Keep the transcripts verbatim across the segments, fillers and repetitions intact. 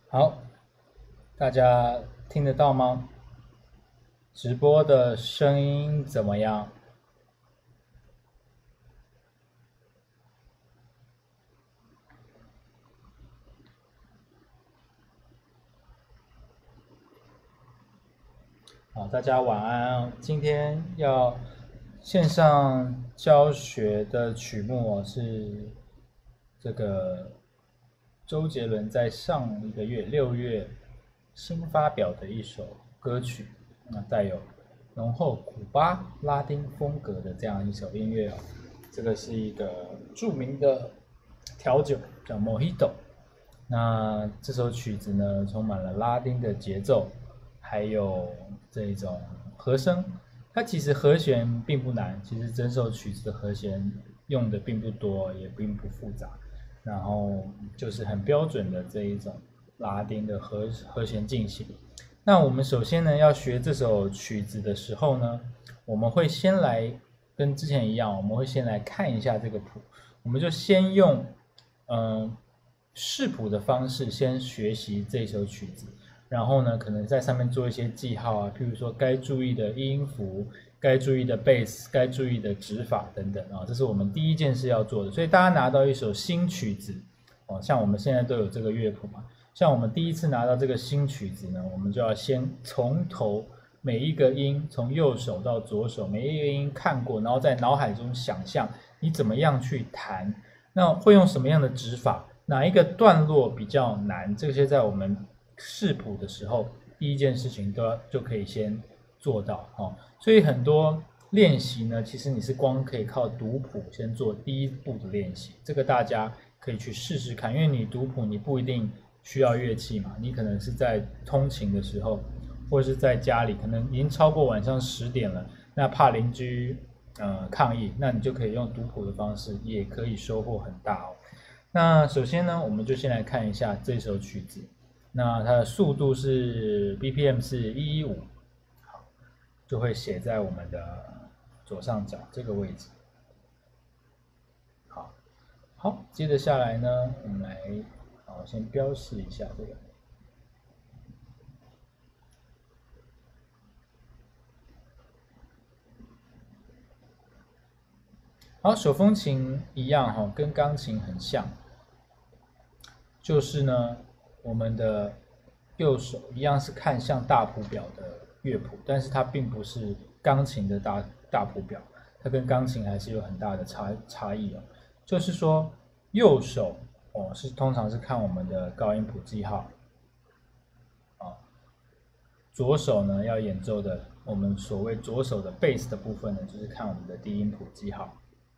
好，大家听得到吗？直播的声音怎么样？好，大家晚安。今天要线上教学的曲目哦，是这个周杰伦在上一个月六月新发表的一首歌曲，那带有浓厚古巴拉丁风格的这样一首音乐哦。这个是一个著名的调酒，叫 Mojito。那这首曲子呢，充满了拉丁的节奏，还有这种和声。它其实和弦并不难，其实整首曲子的和弦用的并不多，也并不复杂。然后就是很标准的这一种拉丁的和和弦进行。那我们首先呢，要学这首曲子的时候呢，我们会先来跟之前一样，我们会先来看一下这个谱，我们就先用嗯视谱的方式先学习这首曲子，然后呢，可能在上面做一些记号啊，譬如说该注意的音符、该注意的贝斯、该注意的指法等等啊，这是我们第一件事要做的。所以大家拿到一首新曲子哦，像我们现在都有这个乐谱嘛，像我们第一次拿到这个新曲子呢，我们就要先从头每一个音，从右手到左手每一个音看过，然后在脑海中想象你怎么样去弹，那会用什么样的指法，哪一个段落比较难，这些在我们视谱的时候，第一件事情都要就可以先做到哦。所以很多练习呢，其实你是光可以靠读谱先做第一步的练习，这个大家可以去试试看，因为你读谱你不一定需要乐器嘛，你可能是在通勤的时候，或者是在家里，可能已经超过晚上十点了，那怕邻居呃抗议，那你就可以用读谱的方式，也可以收获很大哦。那首先呢，我们就先来看一下这首曲子，那它的速度是 B P M 是一一五，好，就会写在我们的左上角这个位置。好，好，接着下来呢，我们来好先标示一下这个。好，手风琴一样哈，跟钢琴很像，就是呢，我们的右手一样是看向大谱表的乐谱，但是它并不是钢琴的大大谱表，它跟钢琴还是有很大的差差异哦。就是说，右手哦是通常是看我们的高音谱记号，啊，左手呢要演奏的我们所谓左手的贝斯的部分呢，就是看我们的低音谱记号。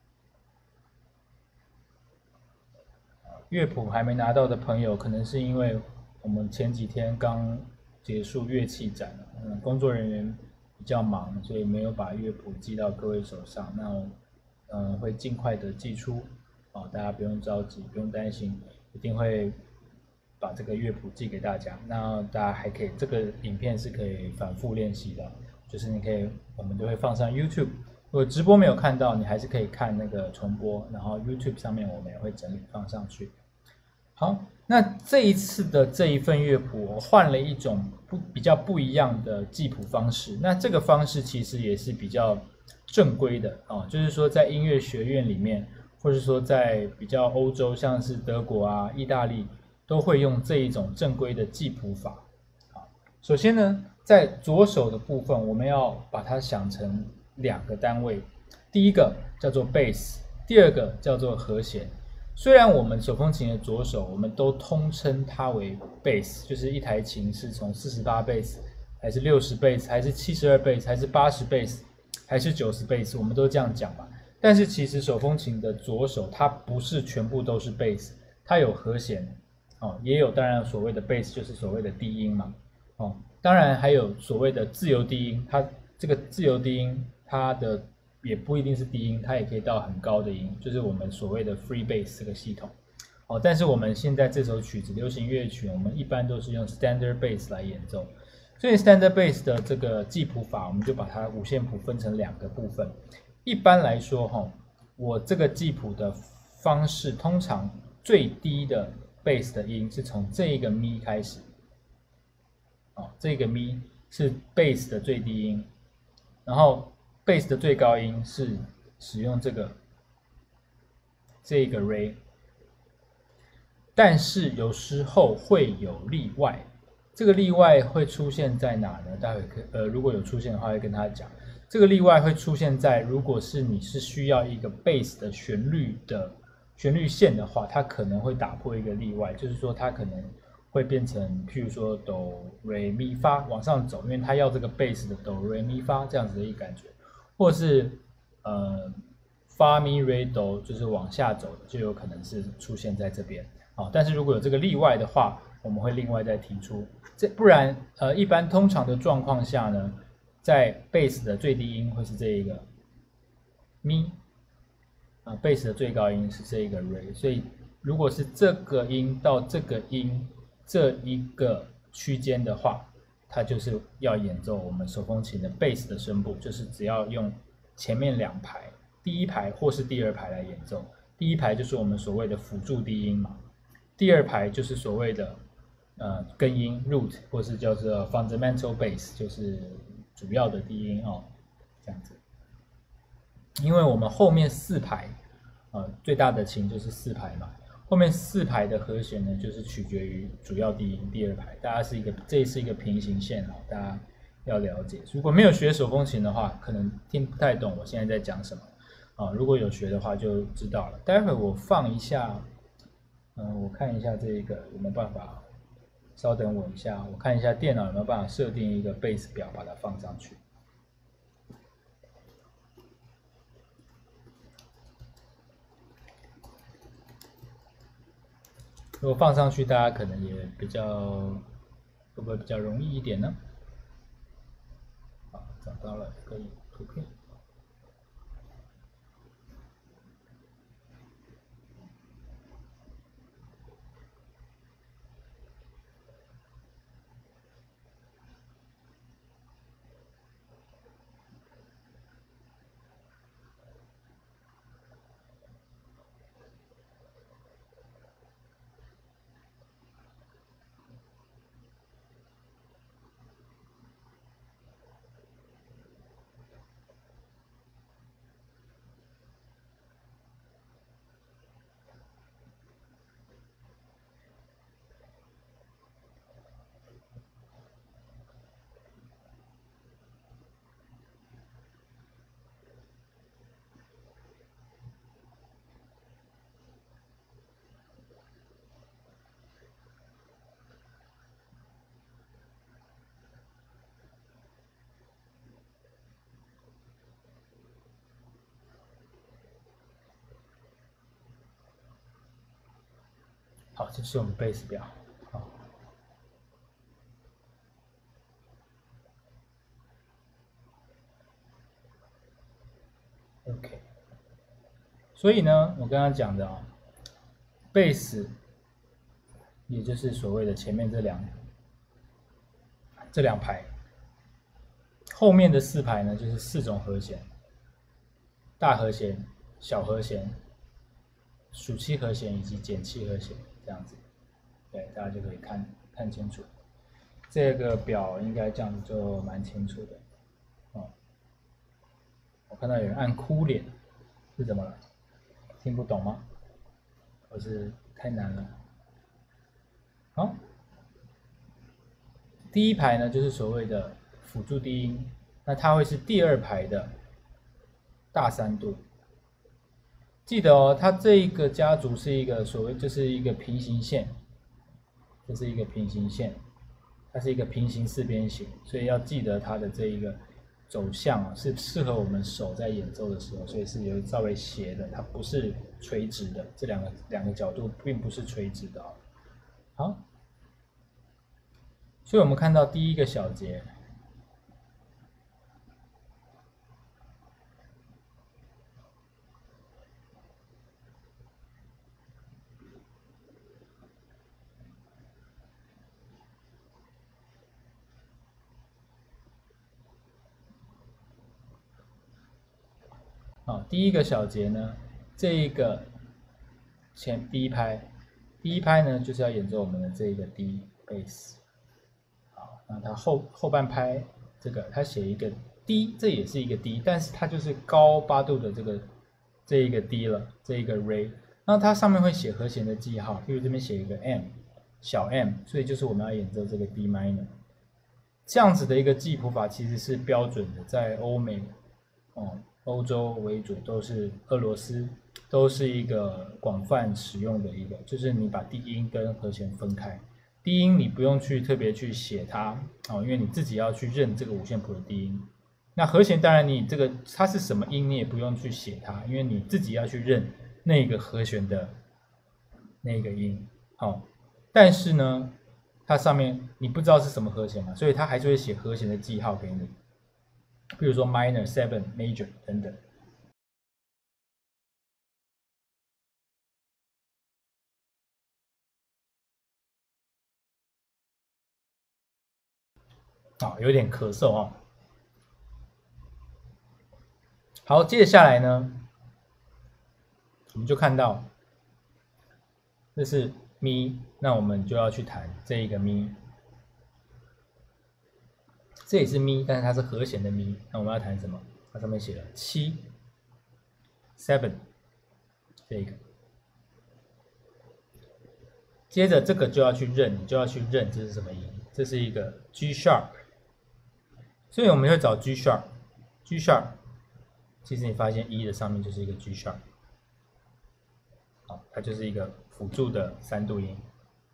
乐谱还没拿到的朋友，可能是因为我们前几天刚结束乐器展，嗯，工作人员比较忙，所以没有把乐谱寄到各位手上。那嗯、呃，会尽快的寄出，哦，大家不用着急，不用担心，一定会把这个乐谱寄给大家。那大家还可以，这个影片是可以反复练习的，就是你可以，我们就会放上 YouTube。如果直播没有看到，你还是可以看那个重播，然后 YouTube 上面我们也会整理放上去。好，那这一次的这一份乐谱，我换了一种不比较不一样的记谱方式。那这个方式其实也是比较正规的哦，就是说在音乐学院里面，或者说在比较欧洲，像是德国啊、意大利，都会用这一种正规的记谱法。好，首先呢，在左手的部分，我们要把它想成两个单位，第一个叫做 bass， 第二个叫做和弦。虽然我们手风琴的左手，我们都通称它为贝斯，就是一台琴是从四十八贝斯，还是六十贝斯，还是七十二贝斯，还是八十贝斯，还是九十贝斯，我们都这样讲嘛。但是其实手风琴的左手，它不是全部都是贝斯，它有和弦，哦，也有当然所谓的贝斯就是所谓的低音嘛，哦，当然还有所谓的自由低音，它这个自由低音它的也不一定是低音，它也可以到很高的音，就是我们所谓的 free bass 这个系统。哦，但是我们现在这首曲子流行乐曲，我们一般都是用 standard bass 来演奏，所以 standard bass 的这个记谱法，我们就把它五线谱分成两个部分。一般来说，哈，我这个记谱的方式通常最低的 bass 的音是从这一个咪开始，哦，这个咪是 bass 的最低音，然后 bass 的最高音是使用这个这个 re， 但是有时候会有例外，这个例外会出现在哪呢？待会可呃如果有出现的话，会跟他讲。这个例外会出现在如果是你是需要一个 bass 的旋律的旋律线的话，它可能会打破一个例外，就是说它可能会变成譬如说哆瑞咪发往上走，因为它要这个 bass 的哆瑞咪发这样子的一个感觉，或是呃发咪瑞哆就是往下走的，就有可能是出现在这边。好，但是如果有这个例外的话，我们会另外再提出。这不然呃一般通常的状况下呢，在 bass 的最低音会是这一个咪，啊 bass 的最高音是这一个 re， 所以如果是这个音到这个音这一个区间的话，它就是要演奏我们手风琴的 bass 的声部，就是只要用前面两排，第一排或是第二排来演奏。第一排就是我们所谓的辅助低音嘛，第二排就是所谓的呃根音 root 或是叫做 fundamental bass， 就是主要的低音哦，这样子。因为我们后面四排，呃，最大的琴就是四排嘛，后面四排的和弦呢，就是取决于主要低音第二排。大家是一个，这是一个平行线哦，大家要了解。如果没有学手风琴的话，可能听不太懂我现在在讲什么啊。如果有学的话，就知道了。待会我放一下，嗯、呃，我看一下这个有没有办法。稍等我一下，我看一下电脑有没有办法设定一个 bass 表，把它放上去。如果放上去，大家可能也比较会不会比较容易一点呢？好，找到了，可以图片。好，这是我们 bass 表。好 ，OK。所以呢，我刚刚讲的啊、哦， bass 也就是所谓的前面这两这两排，后面的四排呢就是四种和弦：大和弦、小和弦、属七和弦以及减七和弦，这样子。对，大家就可以看看清楚。这个表应该这样子就蛮清楚的。哦，我看到有人按哭脸，是怎么了？听不懂吗？或是太难了？好，第一排呢就是所谓的辅助低音，那它会是第二排的大三度。记得哦，它这一个家族是一个所谓就是一个平行线，这是一个平行线，它是一个平行四边形，所以要记得它的这一个走向啊，是适合我们手在演奏的时候，所以是有稍微斜的，它不是垂直的，这两个两个角度并不是垂直的哦。好，所以我们看到第一个小节。好，第一个小节呢，这一个前第一拍第一拍呢就是要演奏我们的这一个 D bass。好，那它后后半拍这个它写一个 D， 这也是一个 D， 但是它就是高八度的这个这一个 D 了，这一个 Re。那它上面会写和弦的记号，比如这边写一个 M， 小 m， 所以就是我们要演奏这个 D minor。这样子的一个记谱法其实是标准的，在欧美，哦，欧洲为主，都是俄罗斯，都是一个广泛使用的一个，就是你把低音跟和弦分开。低音你不用去特别去写它，哦，因为你自己要去认这个五线谱的低音。那和弦当然你这个它是什么音，你也不用去写它，因为你自己要去认那个和弦的那个音，好、哦，但是呢，它上面你不知道是什么和弦嘛，所以它还是会写和弦的记号给你，比如说 minor、seven、major 等等。啊、哦，有点咳嗽哦。好，接着下来呢，我们就看到这是咪，那我们就要去弹这一个咪。这也是咪，但是它是和弦的咪。那我们要弹什么？它上面写了七 ，seven， 这个。接着这个就要去认，你就要去认这是什么音？这是一个 G sharp， 所以我们会找 G sharp，G sharp。其实你发现一的上面就是一个 G sharp， 好，它就是一个辅助的三度音。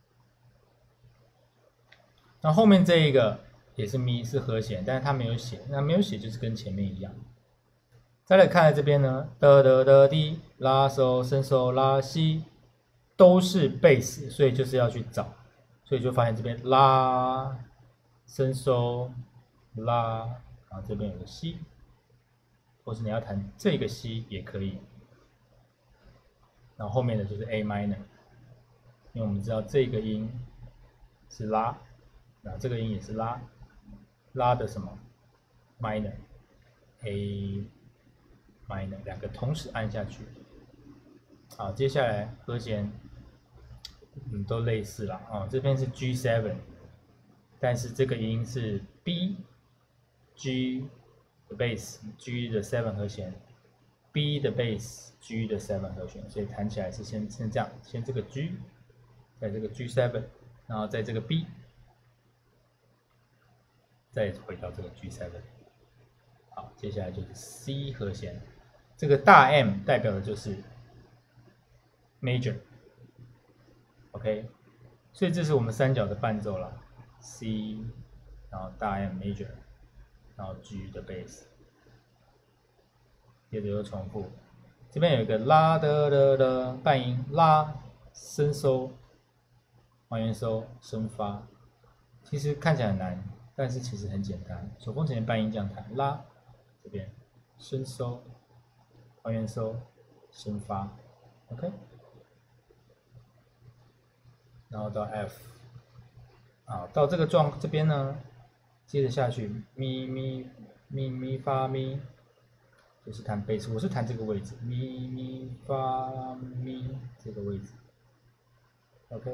那后面这一个也是咪，是和弦，但是它没有写，那没有写就是跟前面一样。再来看这边呢，的的的滴拉嗦升嗦拉西都是贝斯，所以就是要去找，所以就发现这边拉升嗦拉，然后这边有个西，或是你要弹这个西也可以。然后后面的就是 A minor， 因为我们知道这个音是拉。那这个音也是拉，拉的什么 minor A minor 两个同时按下去。好，接下来和弦嗯都类似了啊、哦，这边是 G seven， 但是这个音是 B G 的 bass G 的 seven 和弦 B 的 bass G 的 seven 和弦，所以弹起来是先先这样，先这个 G， 在这个 G seven， 然后在这个 B。再回到这个 G seven， 好，接下来就是 C 和弦，这个大 M 代表的就是 major，OK， 所以这是我们三角的伴奏了 ，C， 然后大 M major， 然后 G 的 bass， 接着又重复，这边有一个拉的的的半音，拉升收，还原收升发，其实看起来很难。但是其实很简单，手风琴的半音这样弹，拉这边升收，还原收，升发 ，OK， 然后到 F， 啊，到这个状这边呢，接着下去咪咪咪咪发咪，就是弹贝斯，我是弹这个位置，咪咪发咪这个位置 ，OK。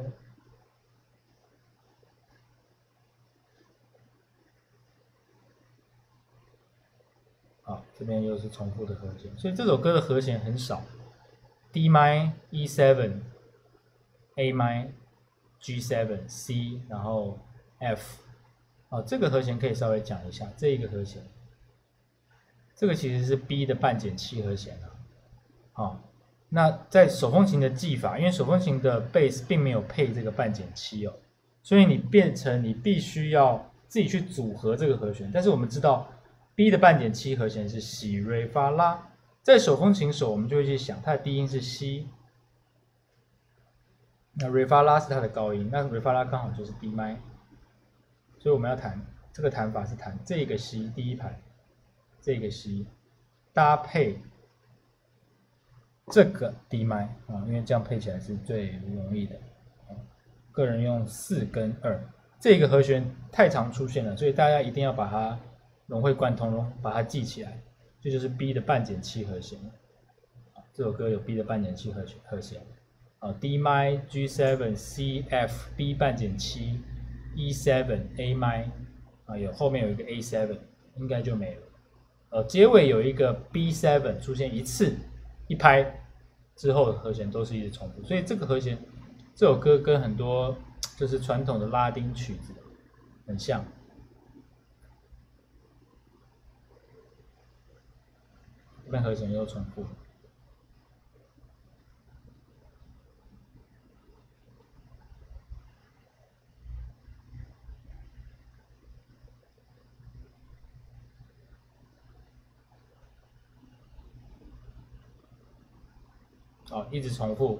好，这边又是重复的和弦，所以这首歌的和弦很少 ，D m E seven A m G seven C， 然后 F， 哦，这个和弦可以稍微讲一下，这一个和弦，这个其实是 B 的半减七和弦啊，好、哦，那在手风琴的技法，因为手风琴的贝斯并没有配这个半减七哦，所以你变成你必须要自己去组合这个和弦，但是我们知道。B 的半减七和弦是西瑞发拉，在手风琴手我们就会去想它的低音是西，那瑞发拉是它的高音，那瑞发拉刚好就是 D m， 所以我们要弹这个弹法是弹这个西第一排，这个西搭配这个 D m 啊，因为这样配起来是最容易的。个人用四跟二，这个和弦太常出现了，所以大家一定要把它。融会贯通，把它记起来，这就是 B 的半减七和弦。这首歌有 B 的半减七和弦。 啊 D m G 七 C F B 半减七 E 七 A m 啊有后面有一个 A 七，应该就没了。呃，结尾有一个 B 七 出现一次，一拍之后和弦都是一直重复，所以这个和弦这首歌跟很多就是传统的拉丁曲子很像。这边和弦又重复。哦，一直重复，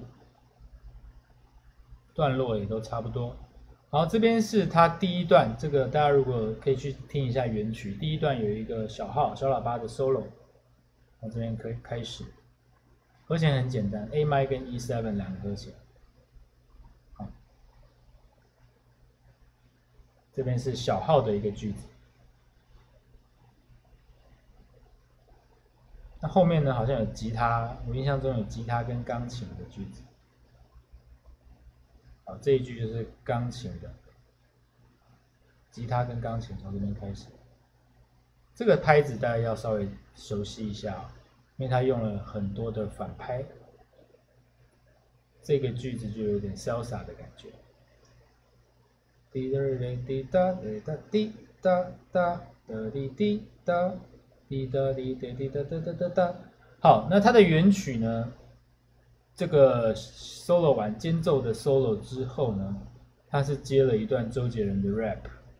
段落也都差不多。好，这边是它第一段，这个大家如果可以去听一下原曲，第一段有一个小号小喇叭的 solo， 我这边可以开始，和弦很简单 ，A m 跟 E 七 两个和弦。好，这边是小号的一个句子。那后面呢，好像有吉他，我印象中有吉他跟钢琴的句子。好，这一句就是钢琴的，吉他跟钢琴从这边开始。这个拍子大家要稍微熟悉一下、哦，因为它用了很多的反拍，这个句子就有点潇洒的感觉。滴答滴答滴答滴答答答滴滴答。滴答滴答滴答哒哒哒哒。好，那它的原曲呢？这个 solo 完间奏的 solo 之后呢，它是接了一段周杰伦的 rap，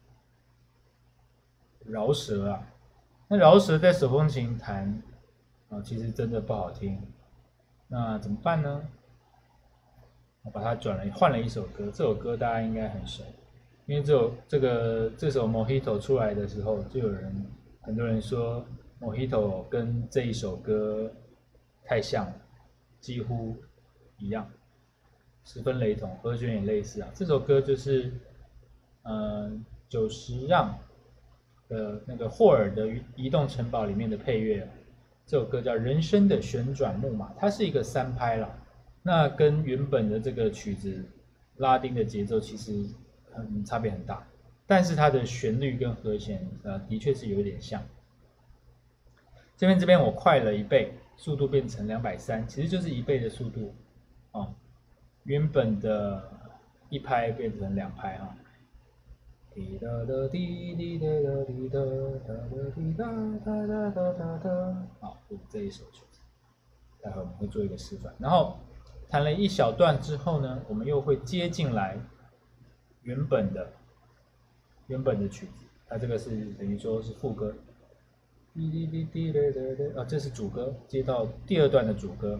饶舌啊。那饶舌在手风琴弹啊，其实真的不好听。那怎么办呢？我把它转了，换了一首歌。这首歌大家应该很熟，因为这首这个这首 Mojito 出来的时候，就有人。很多人说 Mojito 跟这一首歌太像了，几乎一样，十分雷同，和弦也类似啊。这首歌就是嗯久石让的那个霍尔的《移动城堡》里面的配乐。这首歌叫《人生的旋转木马》，它是一个三拍啦。那跟原本的这个曲子拉丁的节奏其实很差别很大。但是它的旋律跟和弦，呃，的确是有点像。这边这边我快了一倍，速度变成两百三十，其实就是一倍的速度，哦，原本的一拍变成两拍哈。滴答答滴滴答答滴答答答滴答答答答答答。好，就是这一首曲子，待会我们会做一个示范。然后弹了一小段之后呢，我们又会接进来原本的。原本的曲子，它这个是等于说是副歌，滴滴滴滴嘞嘞嘞啊，这是主歌，接到第二段的主歌，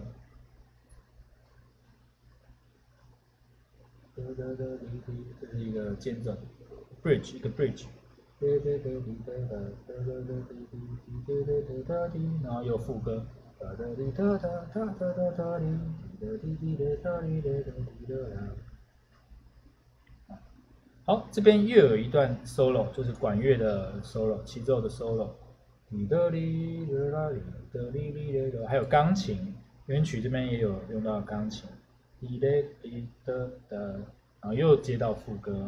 这是一个间奏 ，bridge 一个 bridge， 然后又副歌，好，这边又有一段 solo， 就是管乐的 solo， 齐奏的 solo， 还有钢琴，原曲这边也有用到钢琴，然后又接到副歌，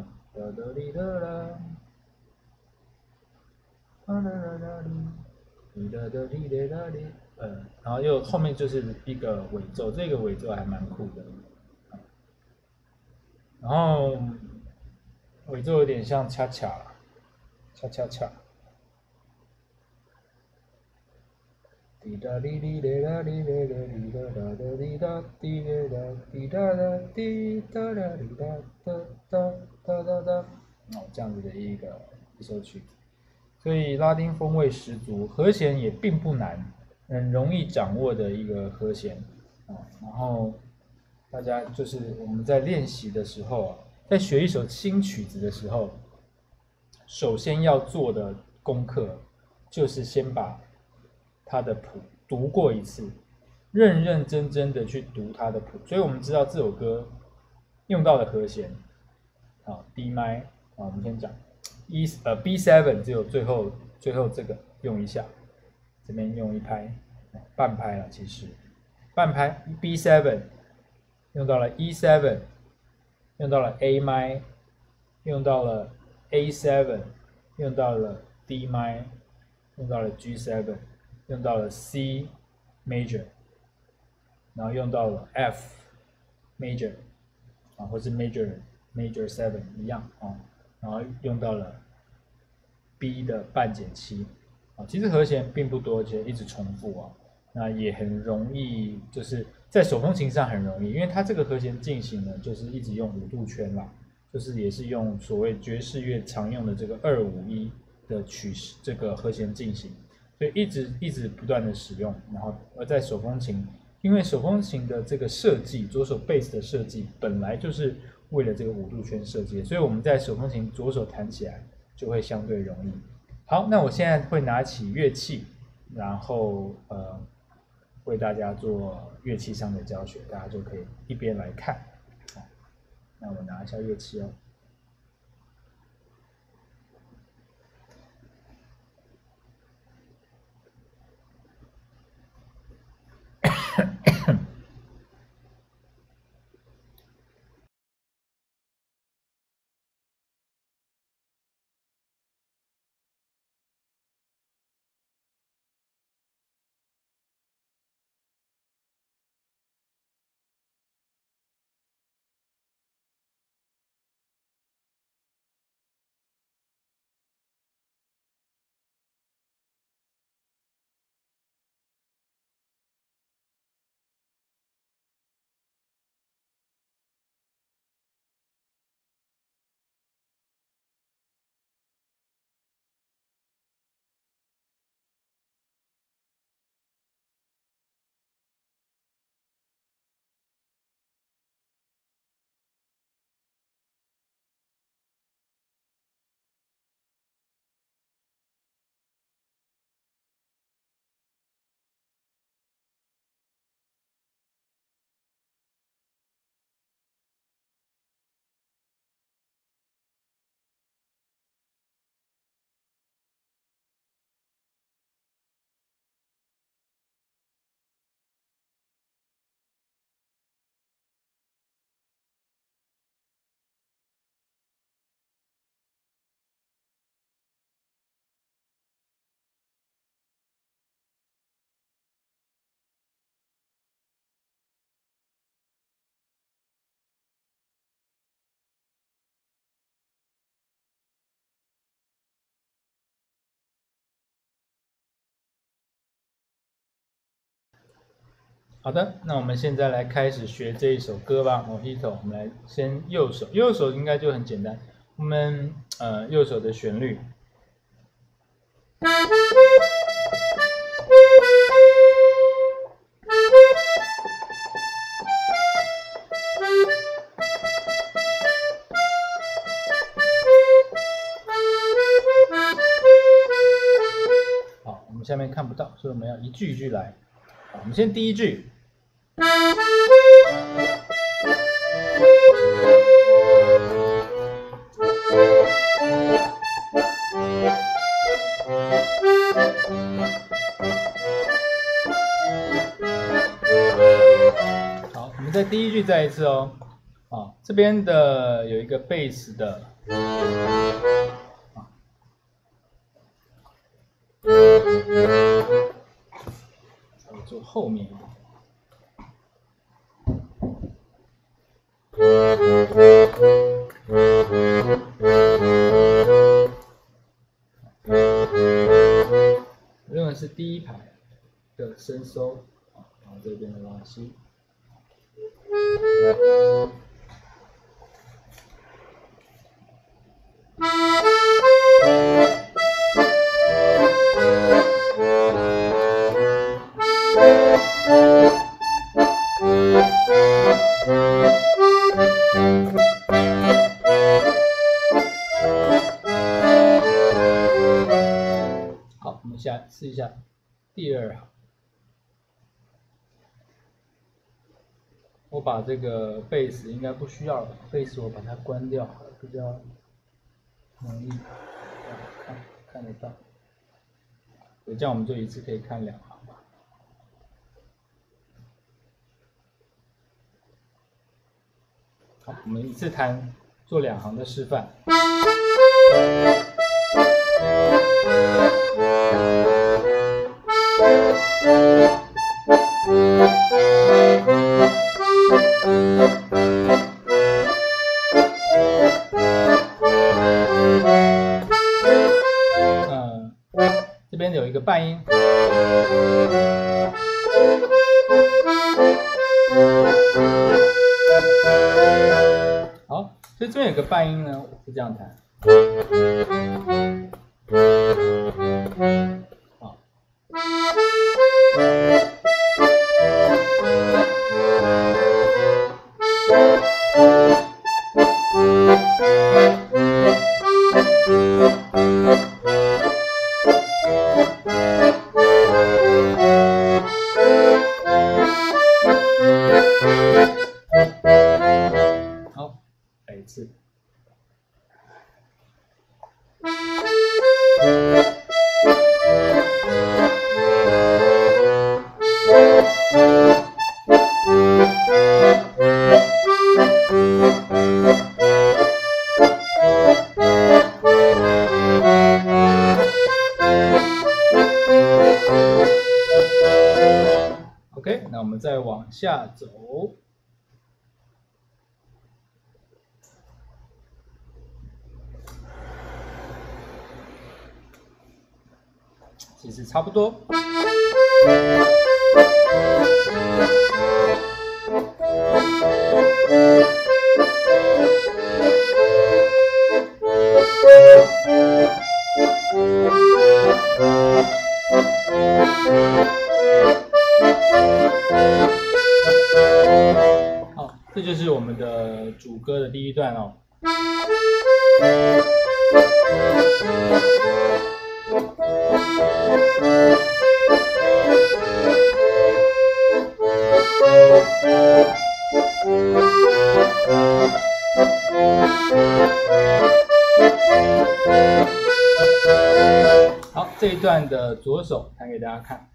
呃，然后又后面就是一个尾奏，这个尾奏还蛮酷的，然后。尾奏有点像恰恰，恰恰恰。滴答滴滴答滴答滴答答答滴答滴答滴答答滴答答滴答哒哒哒哒哒。哦，这样子的一个一首曲子，所以拉丁风味十足，和弦也并不难，很容易掌握的一个和弦啊。然后大家就是我们在练习的时候啊。在学一首新曲子的时候，首先要做的功课就是先把它的谱读过一次，认认真真的去读它的谱。所以我们知道这首歌用到的和弦，啊 D m 啊，我们先讲 E 呃 B 七 只有最后最后这个用一下，这边用一拍，半拍了其实，半拍 B 七。 用到了 E 七， 用到了 A mi， 用到了 A 七， 用到了 D mi， 用到了 G 七， 用到了 C major， 然后用到了 F major 啊，或是 major major 七一样啊，然后用到了 B 的半减七啊，其实和弦并不多，而且一直重复啊，那也很容易，就是在手风琴上很容易，因为它这个和弦进行呢，就是一直用五度圈啦，就是也是用所谓爵士乐常用的这个二五一的曲这个和弦进行，所以一直一直不断的使用，然后而在手风琴，因为手风琴的这个设计，左手贝斯的设计本来就是为了这个五度圈设计的，所以我们在手风琴左手弹起来就会相对容易。好，那我现在会拿起乐器，然后呃为大家做乐器上的教学，大家就可以一边来看。好，那我拿一下乐器哦。好的，那我们现在来开始学这一首歌吧，《Mojito》。我们来先右手，右手应该就很简单。我们呃右手的旋律，好，我们下面看不到，所以我们要一句一句来。好，我们先第一句。好，我们在第一句再一次哦。啊，这边的有一个贝斯的，啊，我做后面一点。认为是第一排的伸收，然后这边的拉西。好，我们下试一下第二行。我把这个贝斯应该不需要了，贝斯我把它关掉，比较容易看看得到。所以这样我们就一次可以看两行吧。 好，我们一次弹做两行的示范。嗯，这边有一个半音。好，所以这边有个半音呢，是这样弹。好。好，再一次。OK， 那我们再往下走。其实差不多。好，这就是我们的主歌的第一段哦。好，这一段的左手弹给大家看。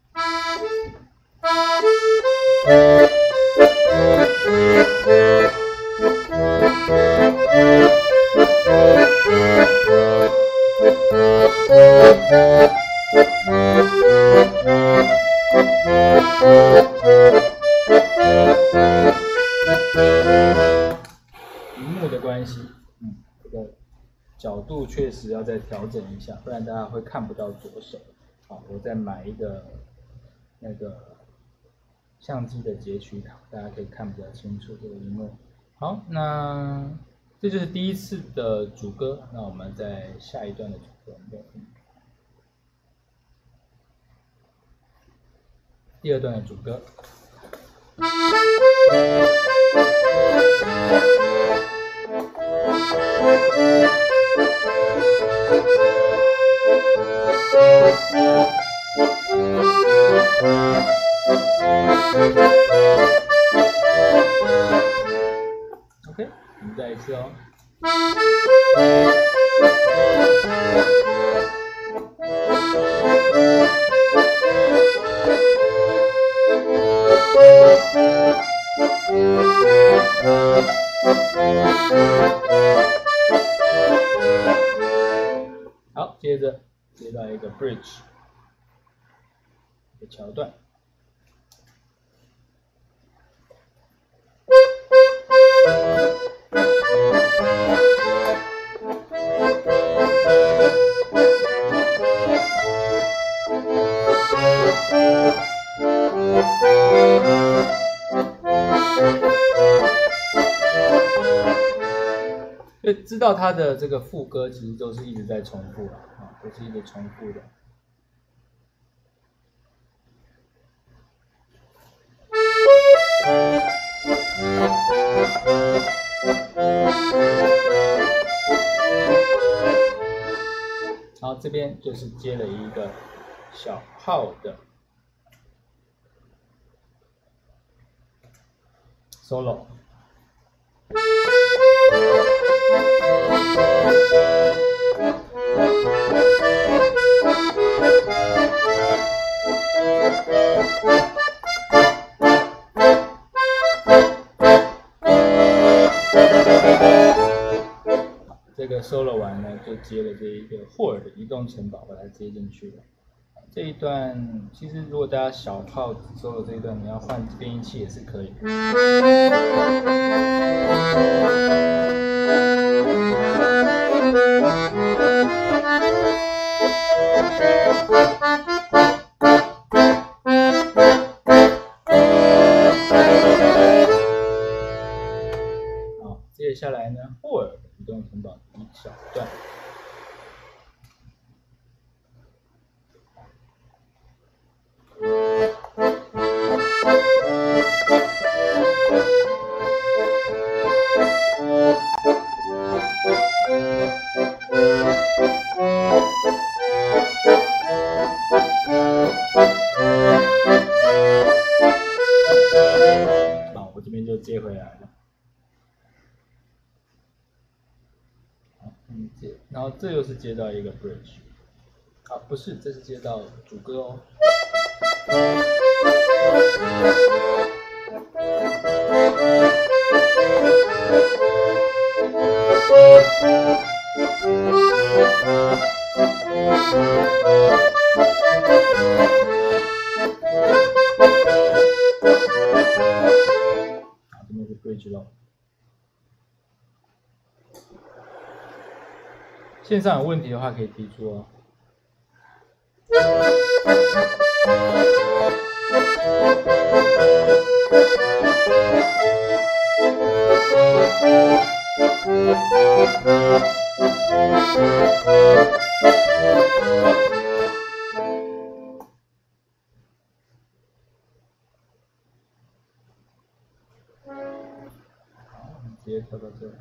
荧幕的关系，嗯，这个角度确实要再调整一下，不然大家会看不到左手。好，我再买一个那个相机的截取卡，大家可以看比较清楚这个荧幕。好，那这就是第一次的主歌，那我们在下一段的主歌，我们再听第二段的主歌。OK， 我们再一次哦。好，接着接到一个 bridge 的桥段。所以知道它的这个副歌其实都是一直在重复的啊，都是一直重复的。然后这边就是接了一个小号的 solo。 solo 完呢，就接了这一个霍尔的移动城堡，把它接进去了。这一段其实如果大家小号 solo 这一段，你要换变音器也是可以。好，接下来呢，霍尔的移动城堡一小段。好，我这边就接回来了。好，嗯，接，然后这又是接到一个 bridge。啊，不是，这是接到主歌哦。好，这边是 bridge 咯。线上有问题的话可以提出哦。好，我们直接跳到这里。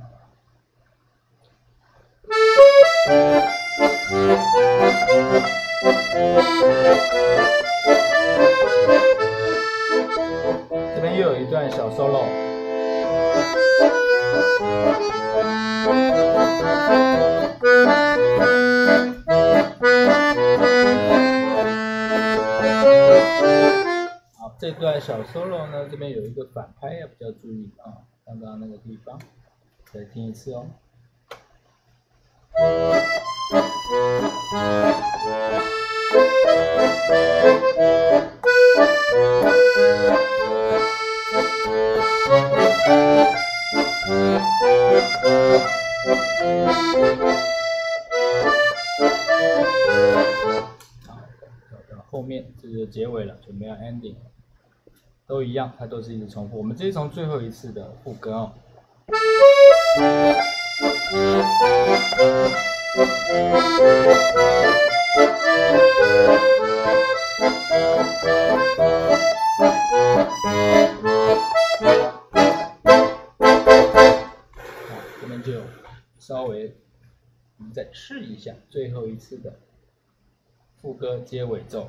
这边又有一段小 solo。好，这段小 solo 呢，这边有一个反拍要比较注意啊，刚刚那个地方，再听一次哦。后面这就是结尾了，准备要 ending， 都一样，它都是一直重复。我们直接从最后一次的副歌哦。好，这边就稍微我们再试一下最后一次的副歌接尾奏。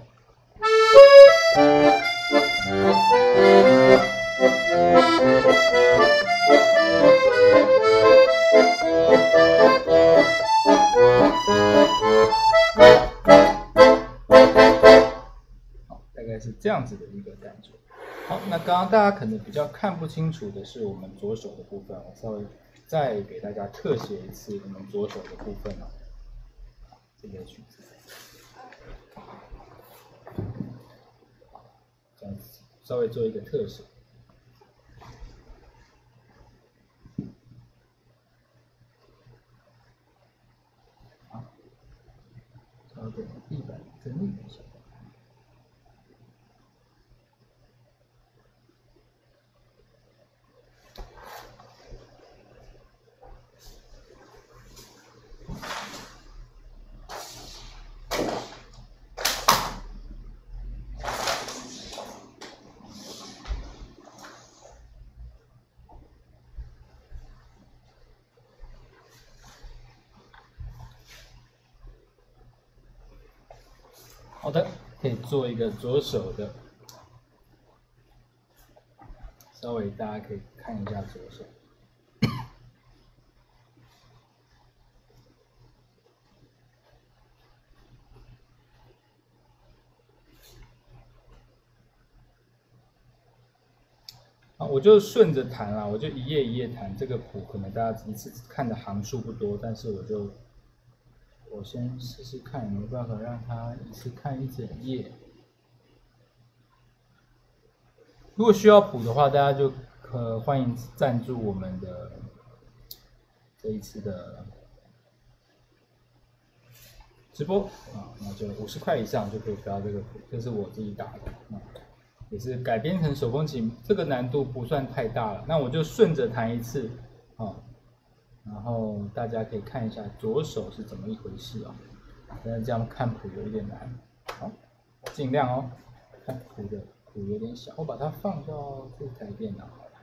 好，大概是这样子的一个感觉。好，那刚刚大家可能比较看不清楚的是我们左手的部分，我稍微再给大家特写一次我们左手的部分哦。这个曲子，这样子稍微做一个特写。好，稍等地板整理一下。好的，可以做一个左手的，稍微大家可以看一下左手。好， 我就顺着弹啦，我就一页一页弹。这个谱可能大家一次看的行数不多，但是我就我先试试看有没有办法让他一次看一整页。如果需要谱的话，大家就呃欢迎赞助我们的这一次的直播啊，那就五十块以上就可以得到这个谱，这是我自己打的啊。也是改编成手风琴，这个难度不算太大了。那我就顺着弹一次，啊，然后大家可以看一下左手是怎么一回事啊。但是这样看谱有一点难，好，尽量哦。看谱的谱有点小，我把它放到这台电脑好了。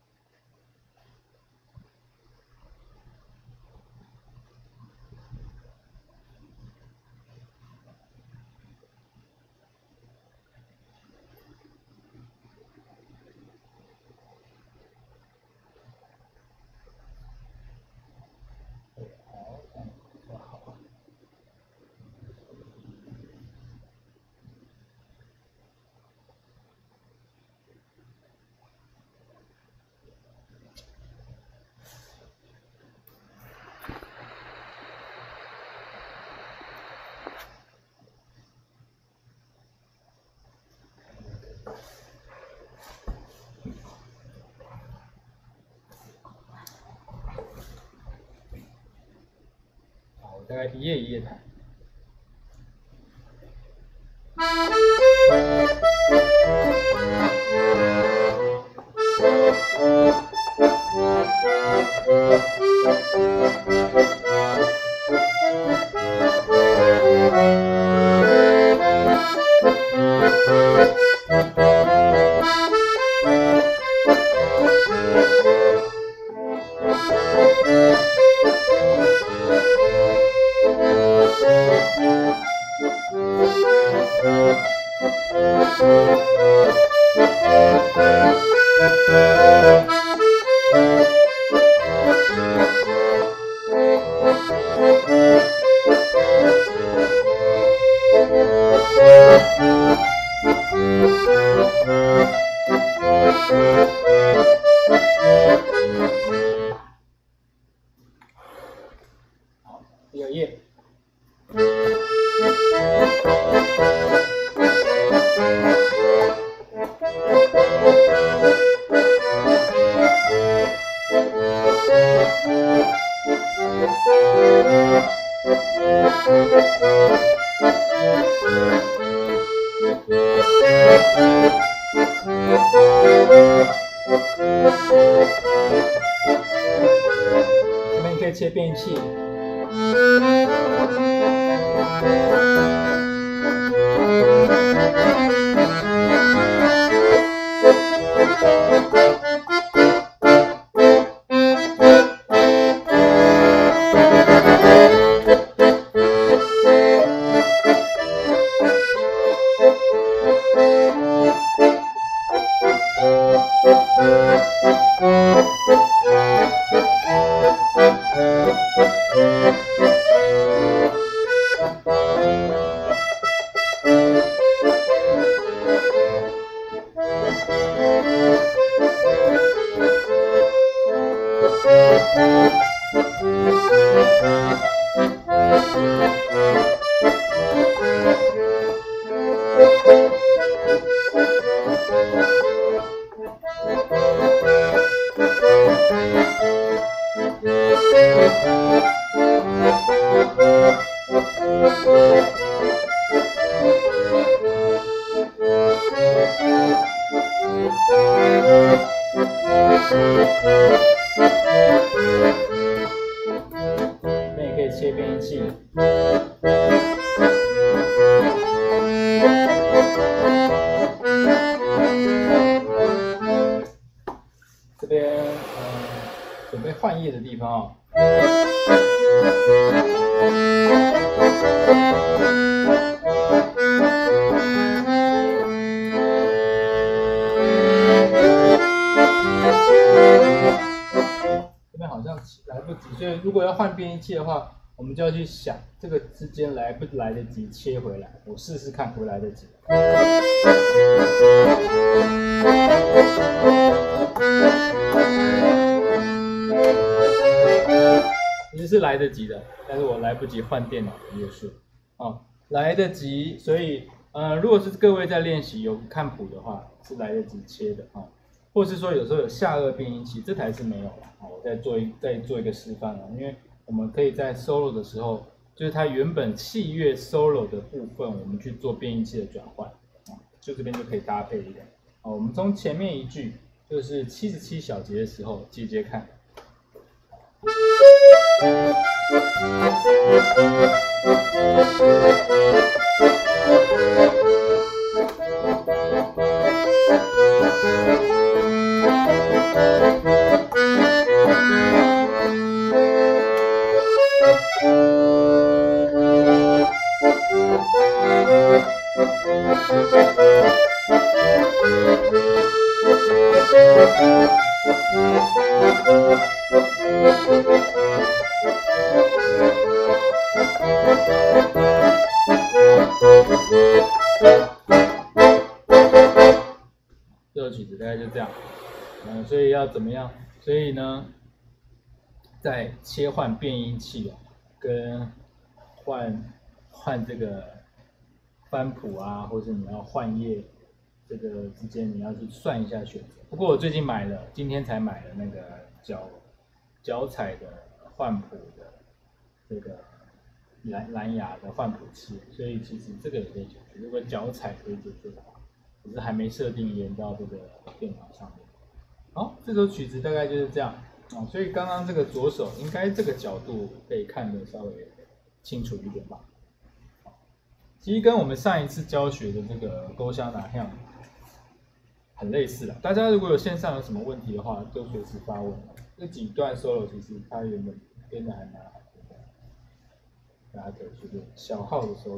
大概一页一页弹。好，第二页。这边可以切变器。那也可以切变器。这边呃准备换页的地方啊、这边好像来不及，所以如果要换变音器的话，我们就要去想这个之间来不来得及切回来。我试试看，会来得及。 来得及的，但是我来不及换电脑的页数，哦，来得及，所以呃，如果是各位在练习有看谱的话，是来得及切的啊、哦，或是说有时候有下颚变音器，这台是没有了，啊、哦，我再做一再做一个示范了，因为我们可以在 solo 的时候，就是它原本器乐 solo 的部分，我们去做变音器的转换，啊、哦，就这边就可以搭配一点，啊、哦，我们从前面一句就是七十七小节的时候接接看。这首曲子大概就这样，嗯、呃，所以要怎么样？所以呢，在切换变音器啊，跟换换这个翻谱啊，或者你要换页这个之间，你要去算一下选择。不过我最近买了，今天才买了那个脚脚踩的换谱的这个蓝蓝牙的换谱器，所以其实这个也可以解决。如果脚踩可以解决的话，只是还没设定连到这个电脑上面。好，这首曲子大概就是这样啊，所以刚刚这个左手应该这个角度可以看得稍微清楚一点吧。其实跟我们上一次教学的这个勾香拿样很类似啦。大家如果有线上有什么问题的话，都随时发问。这几段 solo 其实它原本编的还蛮好的，大家可以去练小号的 solo。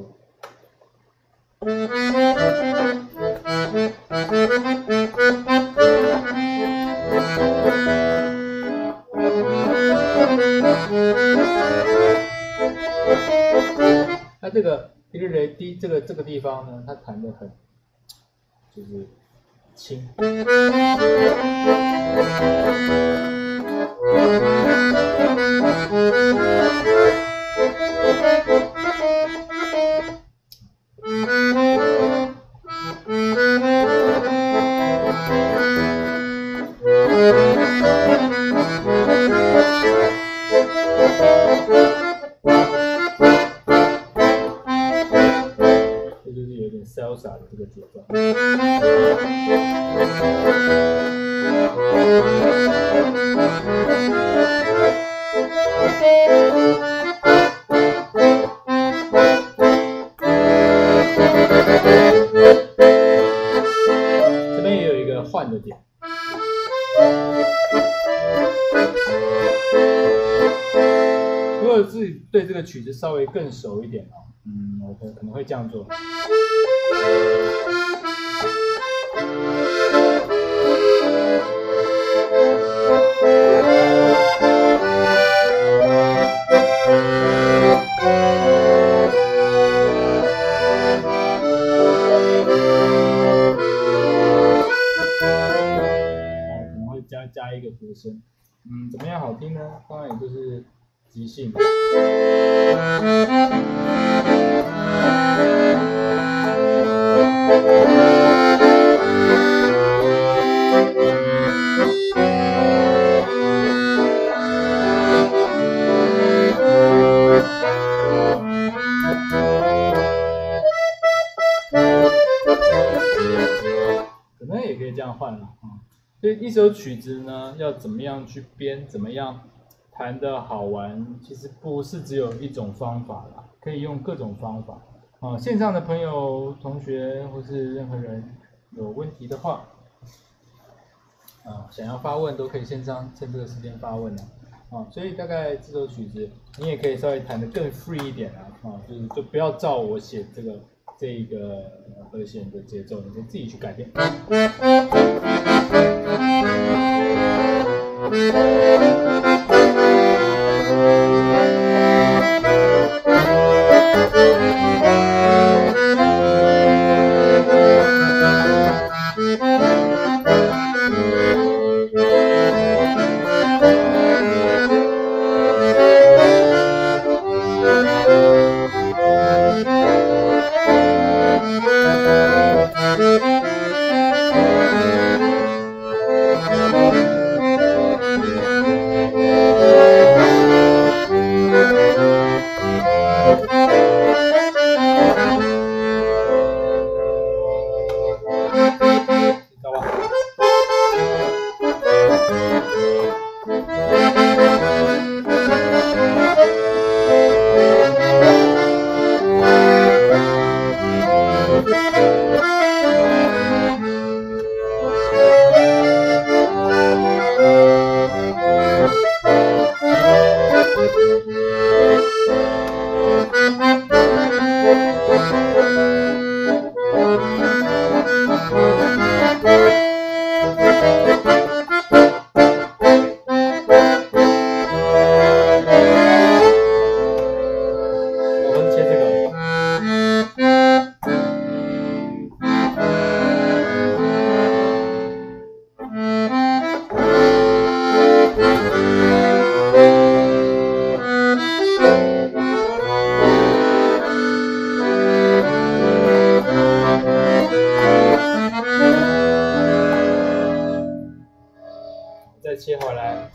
它这个一个雷低这个这个地方呢，它弹得很就是轻。这就是有点 salsa 的这个节奏。这边也有一个换的点。如果自己对这个曲子稍微更熟一点哦，嗯，我可能会这样做。可能会加加一个和声，嗯，怎么样好听呢？当然也就是即兴。可能也可以这样换了啊。所以一首曲子呢，要怎么样去编，怎么样弹得好玩，其实不是只有一种方法啦，可以用各种方法。啊，线上的朋友、同学或是任何人有问题的话，啊，想要发问都可以线上趁这个时间发问啊。啊，所以大概这首曲子你也可以稍微弹得更 free 一点啊，啊，就是就不要照我写这个这一个和弦的节奏，你可以自己去改变。 切回来。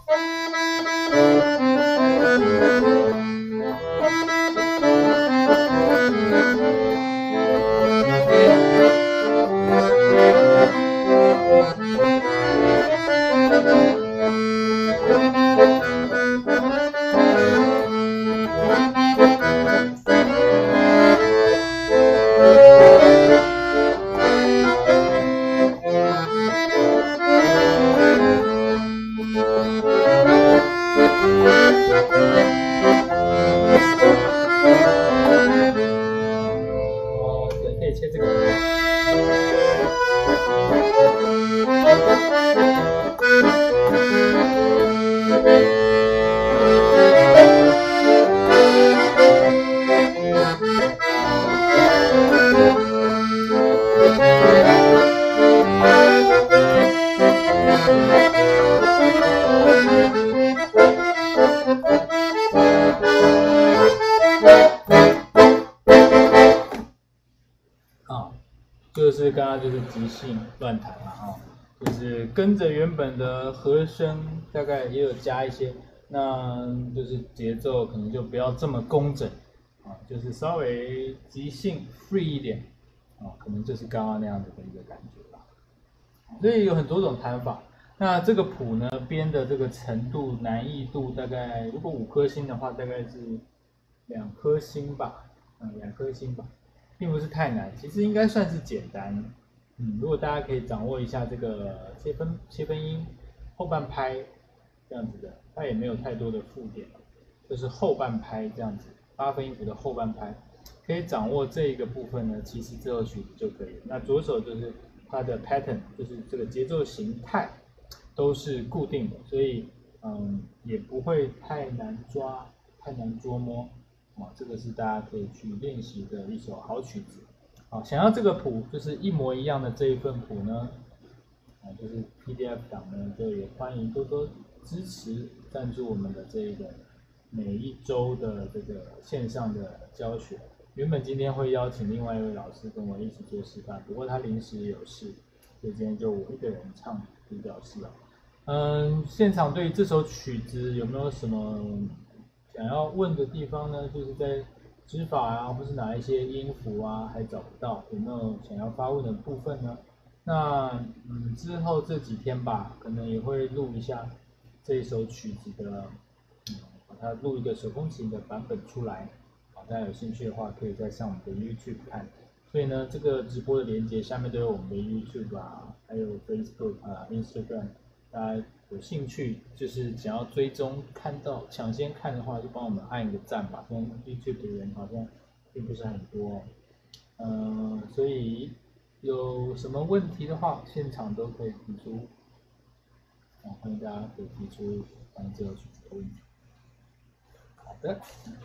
就是刚刚就是即兴乱弹嘛，哈，就是跟着原本的和声，大概也有加一些，那就是节奏可能就不要这么工整，啊，就是稍微即兴 free 一点，啊，可能就是刚刚那样子的一个感觉吧。所以有很多种弹法。那这个谱呢，编的这个程度难易度大概，如果五颗星的话，大概是两颗星吧，嗯，两颗星吧。并不是太难，其实应该算是简单。嗯，如果大家可以掌握一下这个切分切分音后半拍这样子的，它也没有太多的附点，就是后半拍这样子，八分音符的后半拍，可以掌握这一个部分呢，其实这首曲子就可以了。那左手就是它的 pattern， 就是这个节奏形态都是固定的，所以嗯也不会太难抓，太难捉摸。啊，这个是大家可以去练习的一首好曲子。好，想要这个谱就是一模一样的这一份谱呢，啊，就是 P D F 档呢，就也欢迎多多支持赞助我们的这一个每一周的这个线上的教学。原本今天会邀请另外一位老师跟我一起做示范，不过他临时有事，所以今天就我一个人唱独角戏啊。嗯，现场对这首曲子有没有什么想要问的地方呢？就是在指法啊，或是哪一些音符啊还找不到，有没有想要发问的部分呢？那嗯，之后这几天吧，可能也会录一下这一首曲子的，嗯，把它录一个手风琴的版本出来。好，大家有兴趣的话，可以再上我们的 YouTube 看。所以呢，这个直播的连接下面都有我们的 YouTube 啊，还有 Facebook 啊、Instagram。大家有兴趣就是想要追踪看到抢先看的话，就帮我们按一个赞吧。现在 YouTube 的人好像并不是很多，哦，嗯、呃，所以有什么问题的话，现场都可以提出，啊，欢迎大家可以提出关于这首曲子的问题。好的，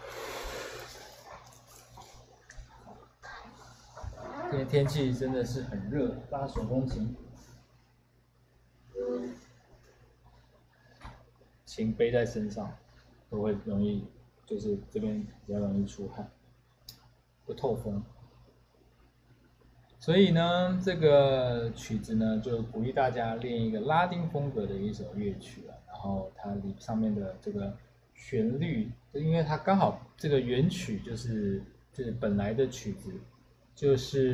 今天天气真的是很热，拉手风琴。琴背在身上，都会容易，就是这边比较容易出汗，不透风。所以呢，这个曲子呢，就鼓励大家练一个拉丁风格的一首乐曲啊。然后它里上面的这个旋律，因为它刚好这个原曲就是就是本来的曲子就是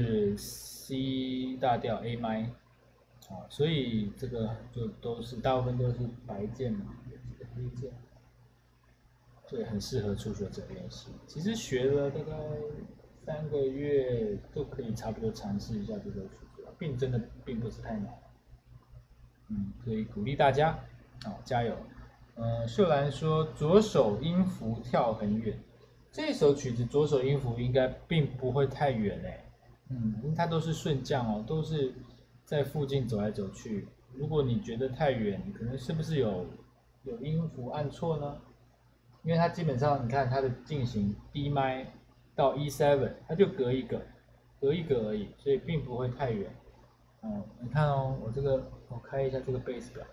C 大调 A 麦。啊，所以这个就都是大部分都是白键嘛，黑键，所以很适合初学者练习。其实学了大概三个月就可以差不多尝试一下这首曲子了，并真的并不是太难。嗯，所以鼓励大家啊，加油！嗯，秀兰说左手音符跳很远，这首曲子左手音符应该并不会太远哎，嗯，因为它都是顺降哦，都是在附近走来走去。如果你觉得太远，可能是不是有有音符按错呢？因为它基本上你看它的进行 D 麦到 E 七，它就隔一个，隔一个而已，所以并不会太远。哦，你看哦，我这个我开一下这个贝斯表，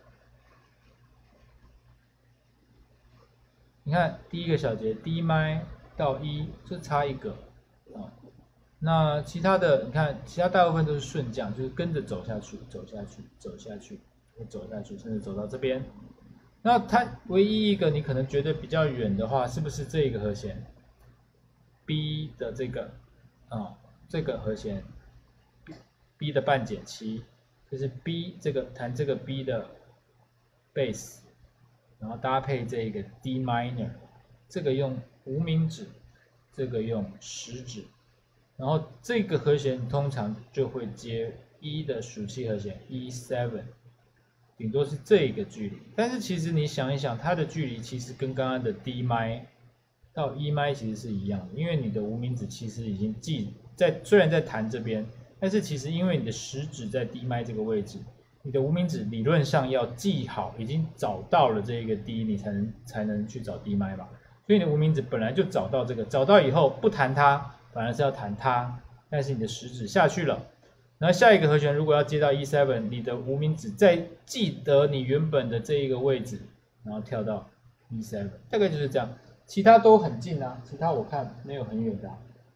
你看第一个小节 D 麦到 E 就差一个啊。那其他的你看，其他大部分都是顺降，就是跟着走下去，走下去，走下去，走下去，甚至走到这边。 那它唯一一个你可能觉得比较远的话，是不是这个和弦 B 的这个啊、哦、这个和弦 B 的半减七，就是 B 这个弹这个 B 的 bass， 然后搭配这个 D minor， 这个用无名指，这个用食指，然后这个和弦通常就会接 E 的属七和弦 E 七。顶多是这个距离，但是其实你想一想，它的距离其实跟刚刚的 D 麦到 E 麦其实是一样的，因为你的无名指其实已经记在，虽然在弹这边，但是其实因为你的食指在 D 麦这个位置，你的无名指理论上要记好，已经找到了这个 D， 你才能才能去找 D 麦嘛，所以你的无名指本来就找到这个，找到以后不弹它，反而是要弹它，但是你的食指下去了。然后下一个和弦如果要接到 E 七， 你的无名指再记得你原本的这一个位置，然后跳到 E 七， 大概就是这样。其他都很近啊，其他我看没有很远的、啊。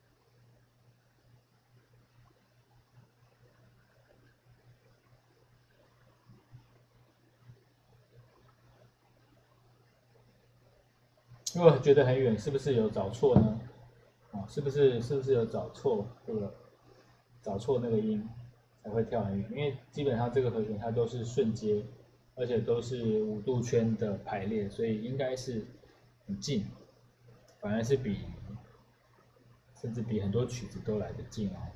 如果觉得很远，是不是有找错呢？啊，是不是是不是有找错这个找错那个音？才会跳很远，因为基本上这个和弦它都是顺接，而且都是五度圈的排列，所以应该是很近，反而是比甚至比很多曲子都来得近哦。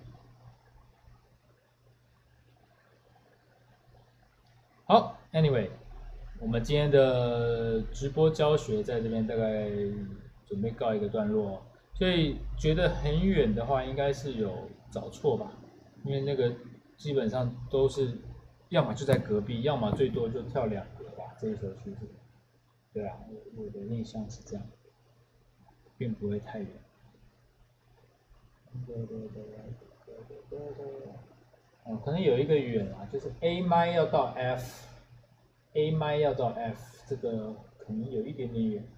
好 ，Anyway， 我们今天的直播教学在这边大概准备告一个段落、哦，所以觉得很远的话，应该是有找错吧，因为那个。基本上都是，要么就在隔壁，要么最多就跳两格吧。这一首曲子，对啊，我我的印象是这样，并不会太远。哦，可能有一个远啊，就是 A 麦要到 F，A 麦要到 F， 这个可能有一点点远，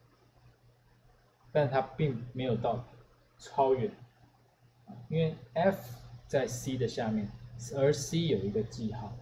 但它并没有到超远，因为 F 在 C 的下面。而 C 有一个记号。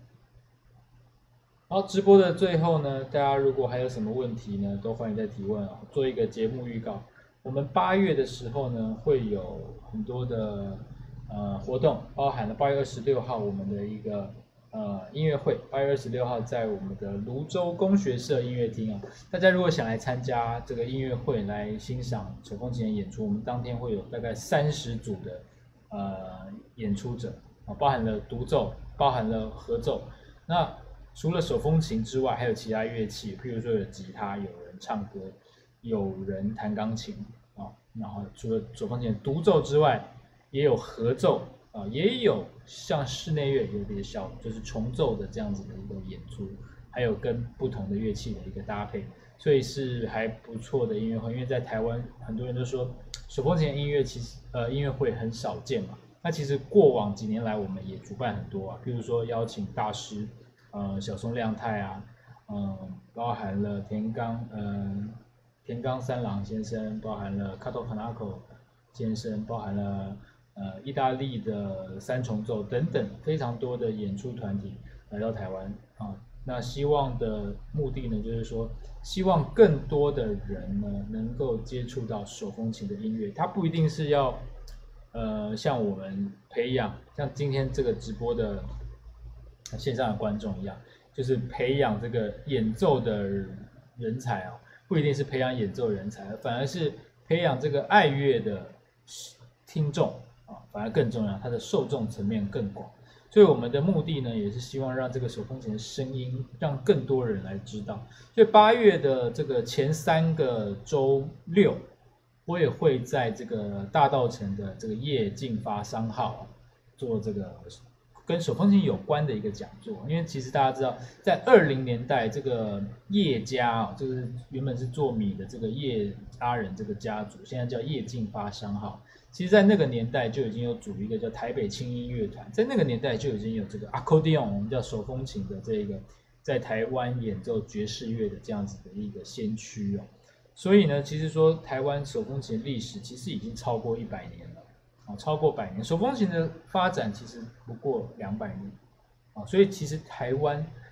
好，直播的最后呢，大家如果还有什么问题呢，都欢迎再提问哦。做一个节目预告，我们八月的时候呢，会有很多的呃活动，包含了八月二十六号我们的一个呃音乐会，八月二十六号在我们的泸州工学社音乐厅啊，大家如果想来参加这个音乐会，来欣赏手风琴的演出，我们当天会有大概三十组的呃演出者。啊，包含了独奏，包含了合奏。那除了手风琴之外，还有其他乐器，譬如说有吉他，有人唱歌，有人弹钢琴啊。然后除了手风琴独奏之外，也有合奏啊，也有像室内乐有点小，就是重奏的这样子的一个演出，还有跟不同的乐器的一个搭配，所以是还不错的音乐会。因为在台湾，很多人都说手风琴音乐其实呃音乐会很少见嘛。那其实过往几年来，我们也主办很多啊，比如说邀请大师，呃，小松亮太啊，嗯、呃，包含了田冈，呃，田冈三郎先生，包含了 Kato Kanako 先生，包含了呃意大利的三重奏等等非常多的演出团体来到台湾啊。那希望的目的呢，就是说，希望更多的人呢能够接触到手风琴的音乐，它不一定是要。呃，像我们培养，像今天这个直播的线上的观众一样，就是培养这个演奏的人才啊，不一定是培养演奏人才，反而是培养这个爱乐的听众啊，反而更重要，它的受众层面更广。所以我们的目的呢，也是希望让这个手风琴的声音让更多人来知道。所以八月的这个前三个周六。我也会在这个大稻埕的这个叶进发商号做这个跟手风琴有关的一个讲座，因为其实大家知道，在二零年代这个叶家啊，就是原本是做米的这个叶家人这个家族，现在叫叶进发商号。其实，在那个年代就已经有组一个叫台北轻音乐团，在那个年代就已经有这个 accordion， 我们叫手风琴的这个在台湾演奏爵士乐的这样子的一个先驱哦。所以呢，其实说台湾手风琴的历史其实已经超过一百年了，啊，超过百年。手风琴的发展其实不过两百年，啊，所以其实台湾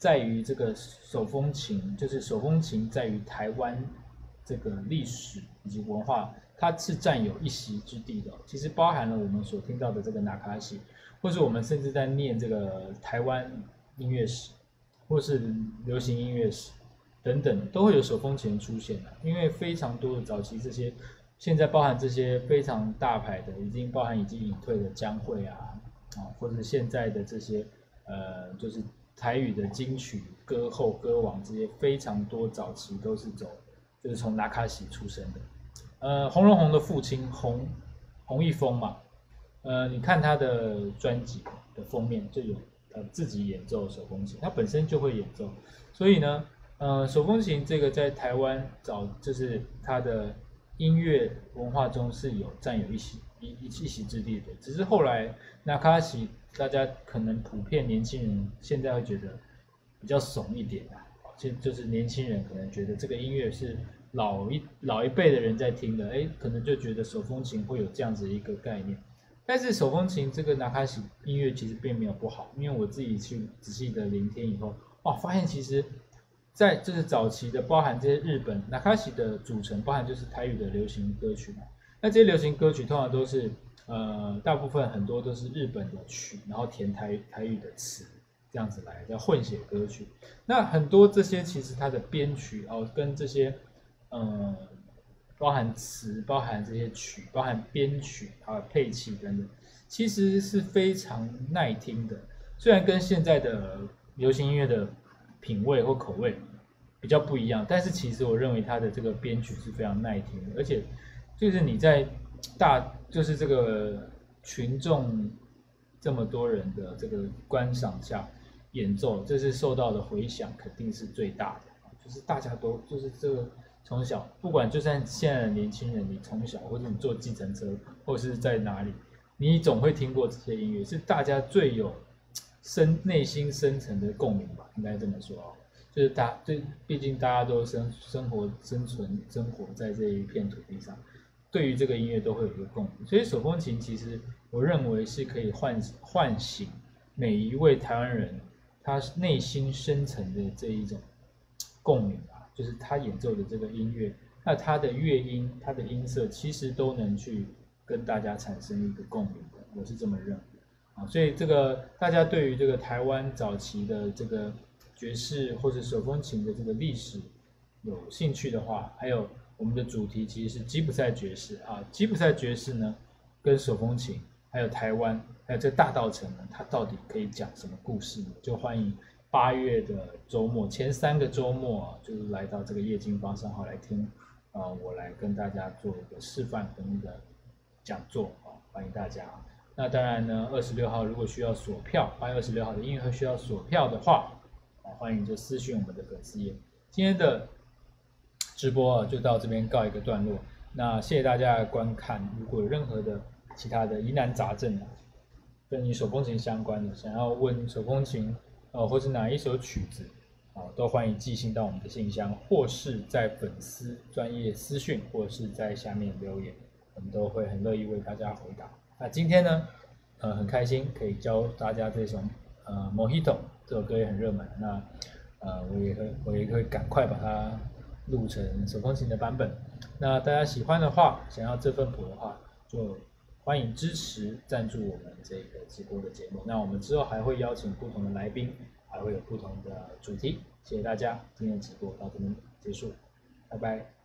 在于这个手风琴，就是手风琴在于台湾这个历史以及文化，它是占有一席之地的。其实包含了我们所听到的这个纳卡西，或是我们甚至在念这个台湾音乐史，或是流行音乐史等等，都会有手风琴出现的。因为非常多的早期这些，现在包含这些非常大牌的，已经包含已经隐退的江蕙啊，啊，或者现在的这些呃，就是台语的金曲歌后歌王这些非常多早期都是走就是从纳卡西出生的。呃，洪荣宏的父亲洪洪一峰嘛，呃，你看他的专辑的封面就有呃自己演奏手风琴，他本身就会演奏，所以呢，呃，手风琴这个在台湾早就是它的音乐文化中是有占有一席一一一席之地的，只是后来纳卡西大家可能普遍年轻人现在会觉得比较怂一点啊，就就是年轻人可能觉得这个音乐是老一老一辈的人在听的，哎，可能就觉得手风琴会有这样子一个概念。但是手风琴这个纳卡西音乐其实并没有不好，因为我自己去仔细的聆听以后，哇，发现其实，在就是早期的包含这些日本纳卡西的组成，包含就是台语的流行歌曲嘛。那这些流行歌曲通常都是呃大部分很多都是日本的曲，然后填台台语的词，这样子来叫混血歌曲。那很多这些其实它的编曲哦跟这些呃包含词、包含这些曲、包含编曲啊、配器等等，其实是非常耐听的。虽然跟现在的流行音乐的品味或口味比较不一样，但是其实我认为它的这个编曲是非常耐听的，而且就是你在大就是这个群众这么多人的这个观赏下演奏，这是受到的回响肯定是最大的。就是大家都就是这个从小，不管就算现在的年轻人，你从小或者你坐计程车，或是在哪里，你总会听过这些音乐，是大家最有深内心深层的共鸣吧，应该这么说哦。就是大，就毕竟大家都生生活生存生活在这一片土地上，对于这个音乐都会有一个共鸣。所以手风琴其实我认为是可以唤唤醒每一位台湾人他内心深层的这一种共鸣啊，就是他演奏的这个音乐，那他的乐音、他的音色，其实都能去跟大家产生一个共鸣的，我是这么认为啊。所以这个大家对于这个台湾早期的这个爵士或者手风琴的这个历史有兴趣的话，还有我们的主题其实是吉普赛爵士啊，吉普赛爵士呢跟手风琴，还有台湾，还有这大稻埕呢，它到底可以讲什么故事呢？就欢迎八月的周末前三个周末啊，就是来到这个夜金芳商号来听啊、呃，我来跟大家做一个示范跟一个讲座啊，欢迎大家。那当然呢，二十六号如果需要锁票，八月二十六号的音乐会需要锁票的话，啊，欢迎就私讯我们的粉丝页。今天的直播啊，就到这边告一个段落。那谢谢大家的观看，如果有任何的其他的疑难杂症啊，跟你手风琴相关的，想要问手风琴。呃，或是哪一首曲子，啊，都欢迎寄信到我们的信箱，或是在粉丝专业私讯，或是在下面留言，我们都会很乐意为大家回答。那今天呢，呃，很开心可以教大家这首呃《Mojito》这首歌也很热门，那呃我也会我也会赶快把它录成手风琴的版本。那大家喜欢的话，想要这份谱的话，就欢迎支持赞助我们这个直播的节目。那我们之后还会邀请不同的来宾，还会有不同的主题。谢谢大家，今天的直播到这边结束，拜拜。